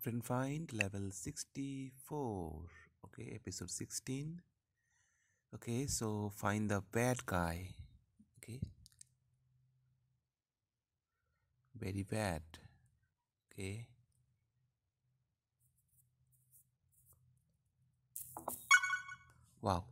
Friend find level 64. Okay, episode 16. Okay, so find the bad guy. Okay, very bad. Okay, wow.